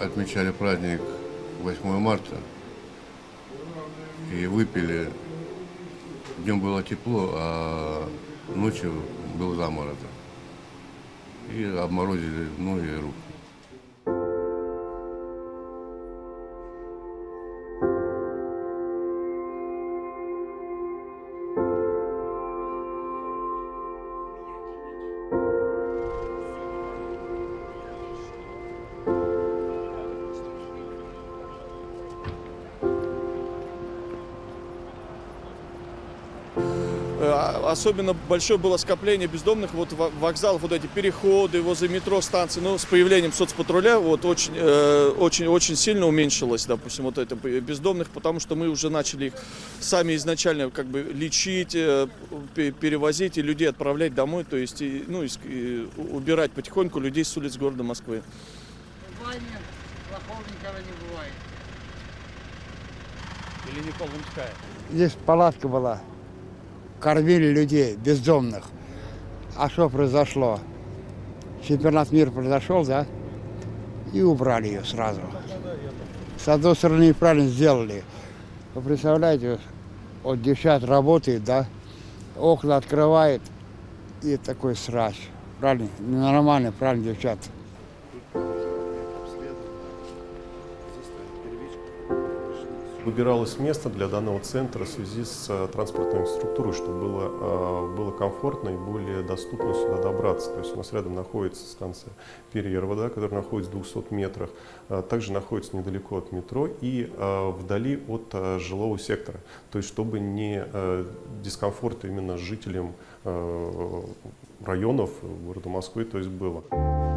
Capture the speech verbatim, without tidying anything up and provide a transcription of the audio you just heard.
отмечали праздник восьмое марта и выпили. Днем было тепло, а ночью был заморозок. И обморозили ноги и руки. Особенно большое было скопление бездомных, вот вокзал, вот эти переходы возле метро, станции, но с появлением соцпатруля вот очень, э, очень, очень сильно уменьшилось, допустим, вот это бездомных, потому что мы уже начали их сами изначально как бы лечить, э, перевозить и людей отправлять домой, то есть, и, ну, и убирать потихоньку людей с улиц города Москвы. Плохого никогда не бывает. Или не Колымская? Здесь палатка была. Кормили людей, бездомных. А что произошло? Чемпионат мира произошел, да? И убрали ее сразу. С одной стороны, правильно сделали. Вы представляете, вот девчат работает, да? Окна открывает, и такой срач. Правильно? Нормально, правильно, девчат. Выбиралось место для данного центра в связи с транспортной структурой, чтобы было, было комфортно и более доступно сюда добраться. То есть у нас рядом находится станция Перерва, которая находится в двухстах метрах, также находится недалеко от метро и вдали от жилого сектора. То есть чтобы не дискомфорт именно жителям районов города Москвы, то есть было.